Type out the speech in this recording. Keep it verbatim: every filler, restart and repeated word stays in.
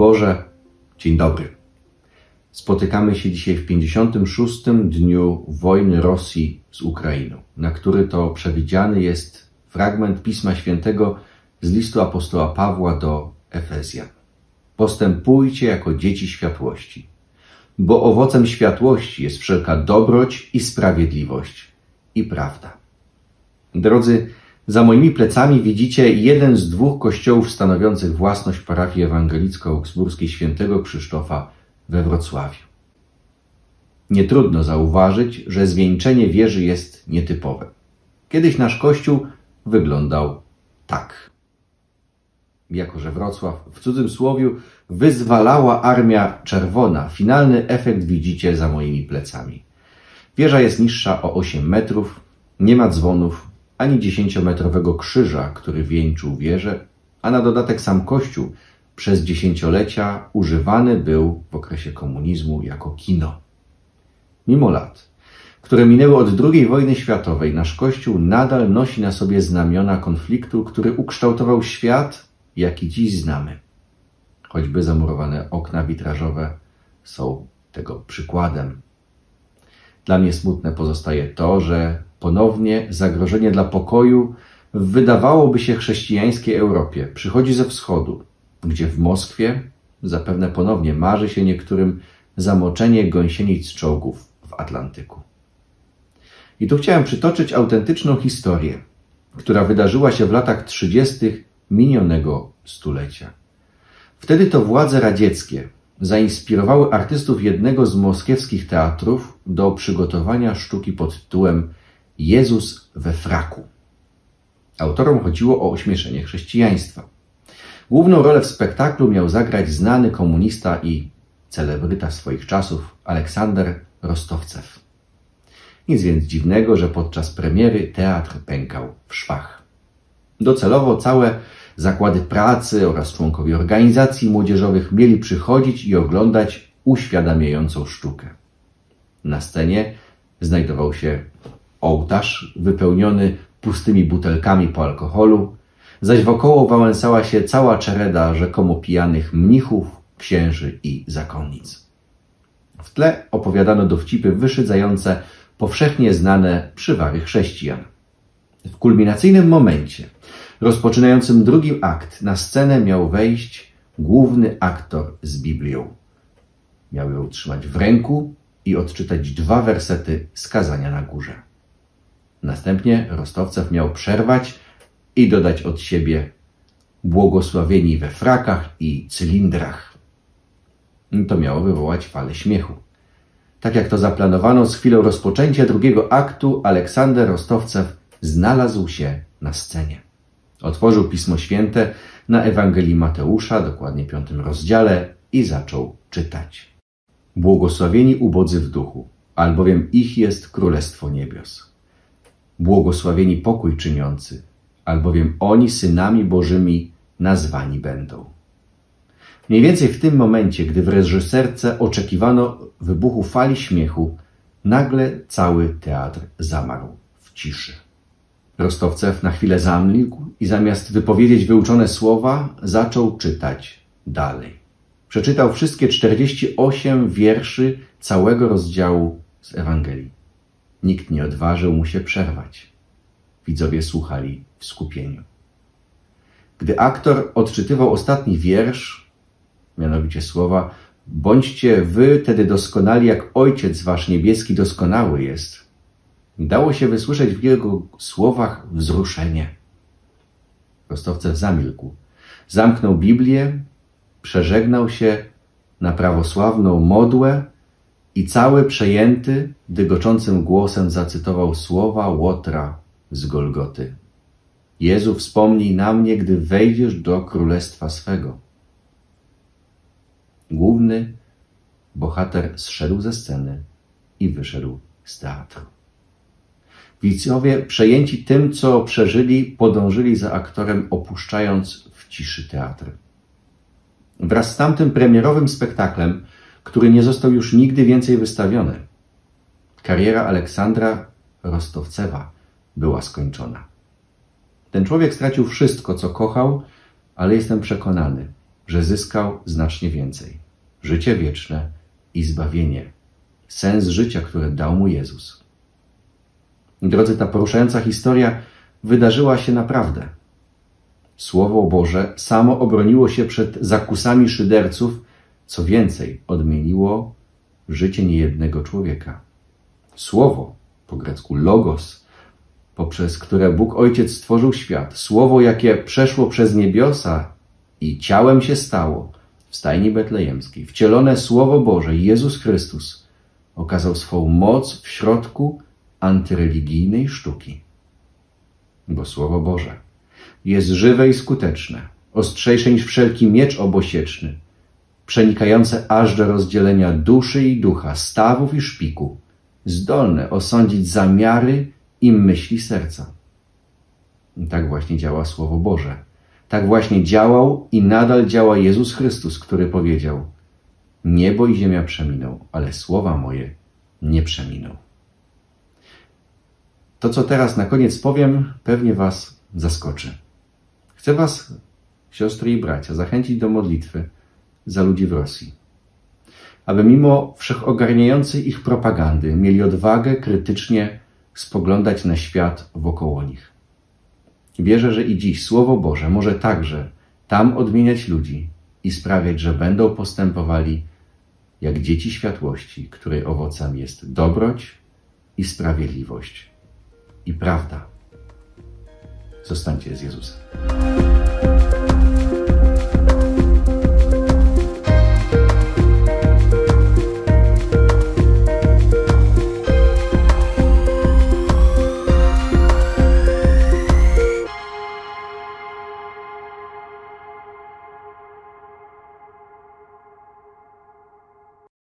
Boże, dzień dobry. Spotykamy się dzisiaj w pięćdziesiątym szóstym dniu wojny Rosji z Ukrainą, na który to przewidziany jest fragment Pisma Świętego z listu apostoła Pawła do Efezjan. Postępujcie jako dzieci światłości, bo owocem światłości jest wszelka dobroć i sprawiedliwość i prawda. Drodzy, za moimi plecami widzicie jeden z dwóch kościołów stanowiących własność parafii ewangelicko-augsburskiej świętego Krzysztofa we Wrocławiu. Nie trudno zauważyć, że zwieńczenie wieży jest nietypowe. Kiedyś nasz kościół wyglądał tak. Jako że Wrocław w cudzysłowiu wyzwalała Armia Czerwona, finalny efekt widzicie za moimi plecami. Wieża jest niższa o osiem metrów, nie ma dzwonów, ani dziesięciometrowego krzyża, który wieńczył wieżę, a na dodatek sam kościół przez dziesięciolecia używany był w okresie komunizmu jako kino. Mimo lat, które minęły od drugiej wojny światowej, nasz kościół nadal nosi na sobie znamiona konfliktu, który ukształtował świat, jaki dziś znamy. Choćby zamurowane okna witrażowe są tego przykładem. Dla mnie smutne pozostaje to, że ponownie zagrożenie dla pokoju w wydawałoby się chrześcijańskiej Europie przychodzi ze wschodu, gdzie w Moskwie zapewne ponownie marzy się niektórym zamoczenie gąsienic czołgów w Atlantyku. I tu chciałem przytoczyć autentyczną historię, która wydarzyła się w latach trzydziestych minionego stulecia. Wtedy to władze radzieckie zainspirowały artystów jednego z moskiewskich teatrów do przygotowania sztuki pod tytułem Jezus we fraku. Autorom chodziło o ośmieszenie chrześcijaństwa. Główną rolę w spektaklu miał zagrać znany komunista i celebryta swoich czasów Aleksander Rostowcew. Nic więc dziwnego, że podczas premiery teatr pękał w szwach. Docelowo całe zakłady pracy oraz członkowie organizacji młodzieżowych mieli przychodzić i oglądać uświadamiającą sztukę. Na scenie znajdował się ołtarz wypełniony pustymi butelkami po alkoholu, zaś wokoło wałęsała się cała czereda rzekomo pijanych mnichów, księży i zakonnic. W tle opowiadano dowcipy wyszydzające powszechnie znane przywary chrześcijan. W kulminacyjnym momencie, rozpoczynającym drugi akt, na scenę miał wejść główny aktor z Biblią. Miał ją trzymać w ręku i odczytać dwa wersety z Kazania na Górze. Następnie Rostowcew miał przerwać i dodać od siebie błogosławieni we frakach i cylindrach. To miało wywołać falę śmiechu. Tak jak to zaplanowano, z chwilą rozpoczęcia drugiego aktu Aleksander Rostowcew znalazł się na scenie. Otworzył Pismo Święte na Ewangelii Mateusza, dokładnie piątym rozdziale, i zaczął czytać. Błogosławieni ubodzy w duchu, albowiem ich jest Królestwo Niebios. Błogosławieni pokój czyniący, albowiem oni synami Bożymi nazwani będą. Mniej więcej w tym momencie, gdy w reżyserce oczekiwano wybuchu fali śmiechu, nagle cały teatr zamarł w ciszy. Rostowcew na chwilę zamilkł i zamiast wypowiedzieć wyuczone słowa, zaczął czytać dalej. Przeczytał wszystkie czterdzieści osiem wierszy całego rozdziału z Ewangelii. Nikt nie odważył mu się przerwać. Widzowie słuchali w skupieniu. Gdy aktor odczytywał ostatni wiersz, mianowicie słowa bądźcie wy tedy doskonali, jak Ojciec wasz niebieski doskonały jest, dało się wysłyszeć w jego słowach wzruszenie. Rostowcew zamilkł. Zamknął Biblię, przeżegnał się na prawosławną modłę i cały przejęty, dygoczącym głosem zacytował słowa Łotra z Golgoty. Jezu, wspomnij na mnie, gdy wejdziesz do królestwa swego. Główny bohater zszedł ze sceny i wyszedł z teatru. Widzowie, przejęci tym, co przeżyli, podążyli za aktorem, opuszczając w ciszy teatr. Wraz z tamtym premierowym spektaklem, który nie został już nigdy więcej wystawiony, kariera Aleksandra Rostowcewa była skończona. Ten człowiek stracił wszystko, co kochał, ale jestem przekonany, że zyskał znacznie więcej. Życie wieczne i zbawienie. Sens życia, które dał mu Jezus. Drodzy, ta poruszająca historia wydarzyła się naprawdę. Słowo Boże samo obroniło się przed zakusami szyderców, co więcej, odmieniło życie niejednego człowieka. Słowo, po grecku logos, poprzez które Bóg Ojciec stworzył świat, słowo, jakie przeszło przez niebiosa i ciałem się stało w stajni betlejemskiej, wcielone Słowo Boże, Jezus Chrystus, okazał swą moc w środku antyreligijnej sztuki. Bo Słowo Boże jest żywe i skuteczne, ostrzejsze niż wszelki miecz obosieczny, przenikające aż do rozdzielenia duszy i ducha, stawów i szpiku, zdolne osądzić zamiary i myśli serca. I tak właśnie działa Słowo Boże. Tak właśnie działał i nadal działa Jezus Chrystus, który powiedział: niebo i ziemia przeminą, ale słowa moje nie przeminą. To, co teraz na koniec powiem, pewnie was zaskoczy. Chcę was, siostry i bracia, zachęcić do modlitwy za ludzi w Rosji, aby mimo wszechogarniającej ich propagandy mieli odwagę krytycznie spoglądać na świat wokoło nich. Wierzę, że i dziś Słowo Boże może także tam odmieniać ludzi i sprawiać, że będą postępowali jak dzieci światłości, której owocem jest dobroć i sprawiedliwość i prawda. Zostańcie z Jezusem.